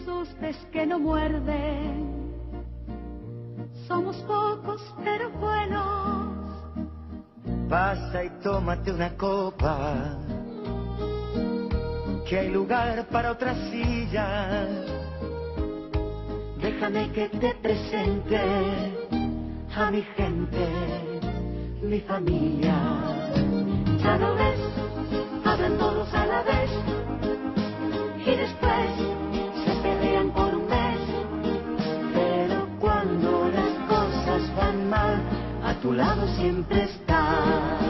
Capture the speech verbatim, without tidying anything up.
esos pez que no muerden. Somos pocos pero buenos. Pasa y tómate una copa, que hay lugar para otra silla. Déjame que te presente a mi gente, mi familia. Ya lo ves, hablan todos a la vez y después se pelean por un mes. Pero cuando las cosas van mal, a tu lado siempre está.